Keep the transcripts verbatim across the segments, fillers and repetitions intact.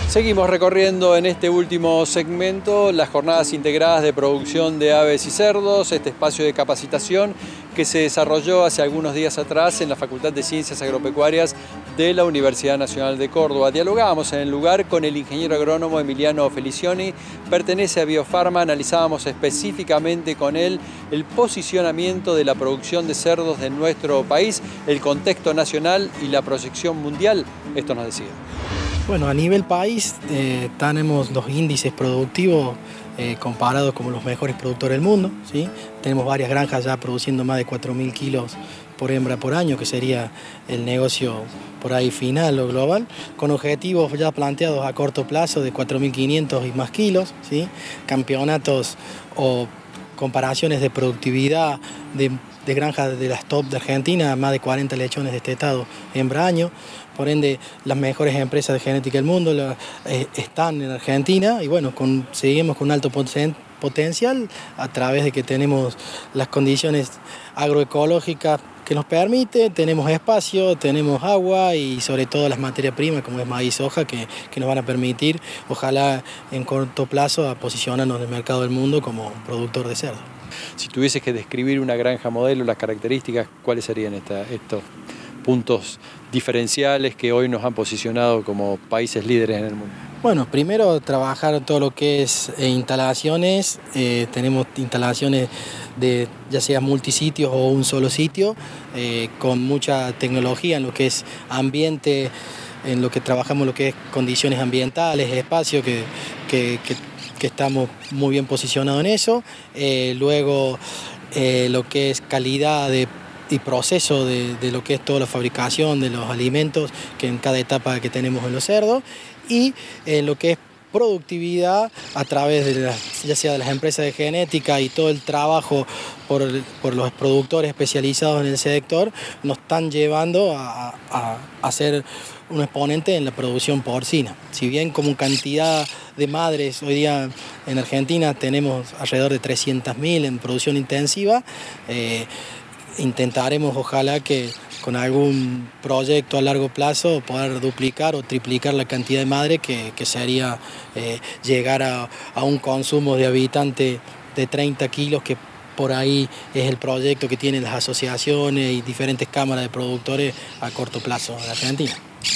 Seguimos recorriendo en este último segmento las jornadas integradas de producción de aves y cerdos, este espacio de capacitación que se desarrolló hace algunos días atrás en la Facultad de Ciencias Agropecuarias de la Universidad Nacional de Córdoba. Dialogábamos en el lugar con el ingeniero agrónomo Emiliano Felicioni, pertenece a Biofarma, analizábamos específicamente con él el posicionamiento de la producción de cerdos de nuestro país, el contexto nacional y la proyección mundial. Esto nos decía. Bueno, a nivel país eh, tenemos los índices productivos eh, comparados como los mejores productores del mundo, ¿sí? Tenemos varias granjas ya produciendo más de cuatro mil kilos por hembra por año, que sería el negocio por ahí final o global, con objetivos ya planteados a corto plazo de cuatro mil quinientos y más kilos, ¿sí? Campeonatos o comparaciones de productividad de, de granjas de las top de Argentina, más de cuarenta lechones destetados hembra año. Por ende, las mejores empresas de genética del mundo la, eh, están en Argentina y bueno, con, seguimos con un alto poten, potencial a través de que tenemos las condiciones agroecológicas que nos permite, tenemos espacio, tenemos agua y sobre todo las materias primas como es maíz, soja, que, que nos van a permitir, ojalá en corto plazo, a posicionarnos en el mercado del mundo como productor de cerdo. Si tuvieses que describir una granja modelo, las características, ¿cuáles serían esta, estos puntos diferenciales que hoy nos han posicionado como países líderes en el mundo? Bueno, primero trabajar todo lo que es eh, instalaciones, eh, tenemos instalaciones de ya sea multisitios o un solo sitio, eh, con mucha tecnología en lo que es ambiente, en lo que trabajamos lo que es condiciones ambientales, espacio, que, que, que, que estamos muy bien posicionados en eso. Eh, luego eh, lo que es calidad de y proceso de, de lo que es toda la fabricación de los alimentos que en cada etapa que tenemos en los cerdos y eh, lo que es productividad a través de las, ya sea de las empresas de genética y todo el trabajo por, por los productores especializados en el sector nos están llevando a, a, a ser un exponente en la producción porcina. Si bien como cantidad de madres hoy día en Argentina tenemos alrededor de trescientas mil en producción intensiva, eh, intentaremos ojalá que con algún proyecto a largo plazo poder duplicar o triplicar la cantidad de madre que, que sería eh, llegar a, a un consumo de habitante de treinta kilos, que por ahí es el proyecto que tienen las asociaciones y diferentes cámaras de productores a corto plazo en Argentina.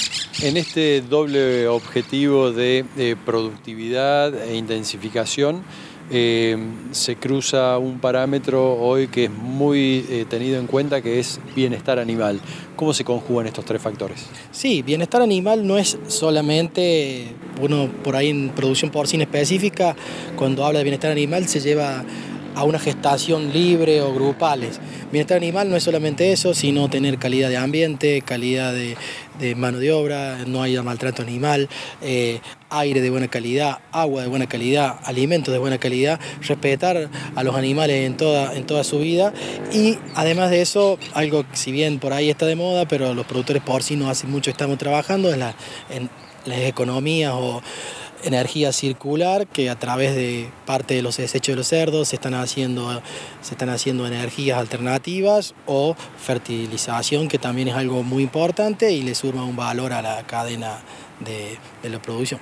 En este doble objetivo de, de productividad e intensificación, Eh, se cruza un parámetro hoy que es muy eh, tenido en cuenta, que es bienestar animal. ¿Cómo se conjugan estos tres factores? Sí, bienestar animal no es solamente, uno por ahí en producción porcina específica, cuando habla de bienestar animal se lleva a una gestación libre o grupales. Bienestar animal no es solamente eso, sino tener calidad de ambiente, calidad de, de mano de obra, no haya maltrato animal, eh, aire de buena calidad, agua de buena calidad, alimentos de buena calidad, respetar a los animales en toda, en toda su vida y además de eso, algo que si bien por ahí está de moda, pero los productores porcinos hace mucho estamos trabajando es la, en las economías o energía circular, que a través de parte de los desechos de los cerdos se están haciendo, se están haciendo energías alternativas o fertilización, que también es algo muy importante y le suma un valor a la cadena de, de la producción.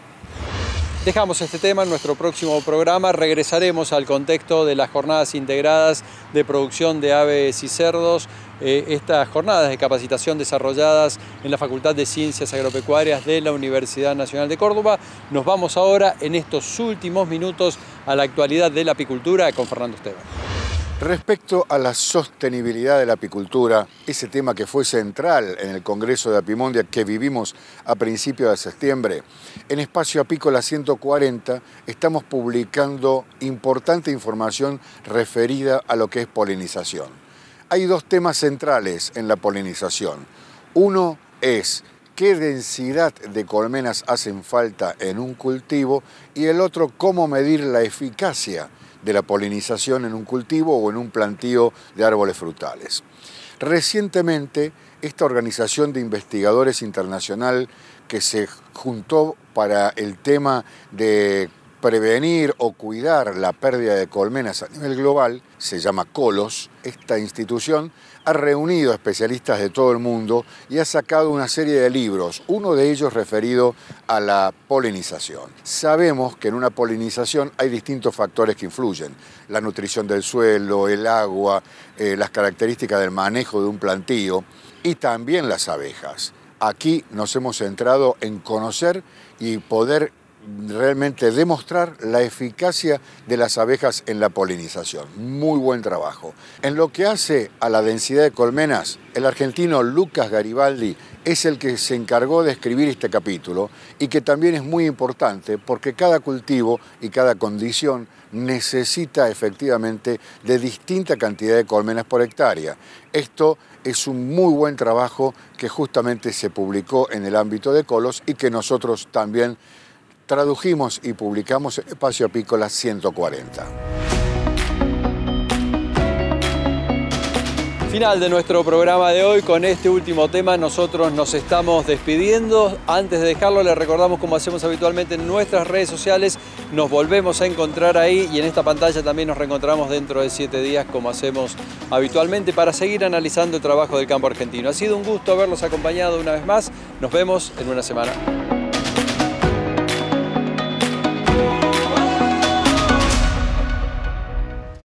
Dejamos este tema en nuestro próximo programa, regresaremos al contexto de las jornadas integradas de producción de aves y cerdos, eh, estas jornadas de capacitación desarrolladas en la Facultad de Ciencias Agropecuarias de la Universidad Nacional de Córdoba. Nos vamos ahora en estos últimos minutos a la actualidad de la apicultura con Fernando Esteban. Respecto a la sostenibilidad de la apicultura, ese tema que fue central en el Congreso de Apimondia que vivimos a principios de septiembre, en Espacio Apícola ciento cuarenta estamos publicando importante información referida a lo que es polinización. Hay dos temas centrales en la polinización. Uno es qué densidad de colmenas hacen falta en un cultivo y el otro, cómo medir la eficacia de la polinización en un cultivo o en un plantío de árboles frutales. Recientemente, esta organización de investigadores internacional que se juntó para el tema de prevenir o cuidar la pérdida de colmenas a nivel global, se llama COLOS. Esta institución ha reunido especialistas de todo el mundo y ha sacado una serie de libros, uno de ellos referido a la polinización. Sabemos que en una polinización hay distintos factores que influyen: la nutrición del suelo, el agua, eh, las características del manejo de un plantío y también las abejas. Aquí nos hemos centrado en conocer y poder realmente demostrar la eficacia de las abejas en la polinización. Muy buen trabajo. En lo que hace a la densidad de colmenas, el argentino Lucas Garibaldi es el que se encargó de escribir este capítulo y que también es muy importante porque cada cultivo y cada condición necesita efectivamente de distinta cantidad de colmenas por hectárea. Esto es un muy buen trabajo que justamente se publicó en el ámbito de COLOS y que nosotros también tradujimos y publicamos en Espacio Apícola ciento cuarenta. Final de nuestro programa de hoy. Con este último tema nosotros nos estamos despidiendo. Antes de dejarlo, les recordamos, como hacemos habitualmente en nuestras redes sociales, nos volvemos a encontrar ahí y en esta pantalla también nos reencontramos dentro de siete días, como hacemos habitualmente, para seguir analizando el trabajo del campo argentino. Ha sido un gusto haberlos acompañado una vez más. Nos vemos en una semana.